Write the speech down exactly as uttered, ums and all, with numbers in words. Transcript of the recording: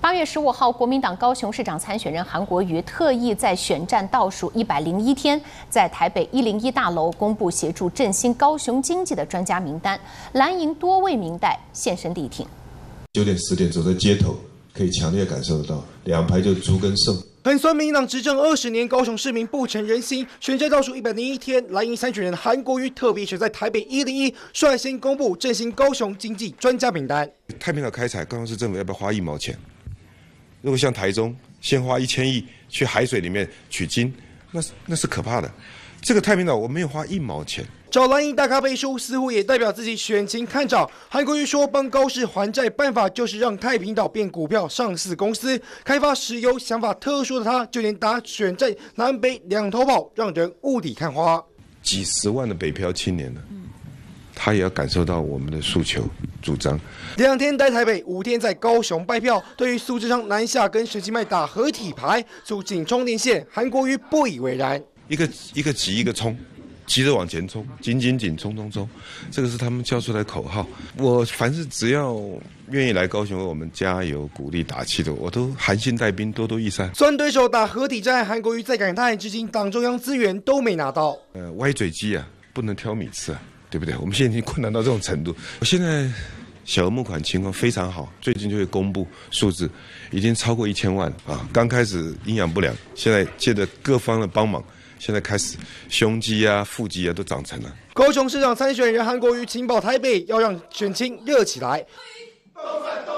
八月十五号，国民党高雄市长参选人韩国瑜特意在选战倒数一百零一天，在台北一零一大楼公布协助振兴高雄经济的专家名单，蓝营多位民代现身力挺。 九点十点走在街头，可以强烈感受得到，两排就猪跟瘦。 很酸，民进党执政二十年，高雄市民不成人心。选战倒数一百零一天，蓝营参选人韩国瑜特别选在台北一零一率先公布振兴高雄经济专家名单。 太平岛开采，高雄市政府要不要花一毛钱？如果像台中，先花一千亿去海水里面取金，那那是可怕的。这个太平岛我没有花一毛钱。 找蓝营大咖背书，似乎也代表自己选情看涨。韩国瑜说，帮高市还债办法就是让太平岛变股票上市公司，开发石油想法特殊的他，就连打选战南北两头跑，让人雾里看花。 几十万的北漂青年呢，他也要感受到我们的诉求主张。 两天待台北，五天在高雄拜票。对于苏贞昌南下跟陈其迈打合体牌，促进充电线，韩国瑜不以为然。 一个一个急一个冲。 急着往前冲，紧紧紧，冲冲冲，这个是他们叫出来的口号。我凡是只要愿意来高雄为我们加油、鼓励、打气的，我都含辛带兵，多多益善。 虽然对手打合体战，韩国瑜在感叹，至今党中央资源都没拿到。 呃，歪嘴鸡啊，不能挑米吃啊，对不对？我们现在已经困难到这种程度。我现在小额募款情况非常好，最近就会公布数字，已经超过一千万啊。刚开始营养不良，现在借着各方的帮忙。 现在开始，胸肌啊、腹肌啊都长成了。 高雄市长参选人韩国瑜请保台北，要让选情热起来。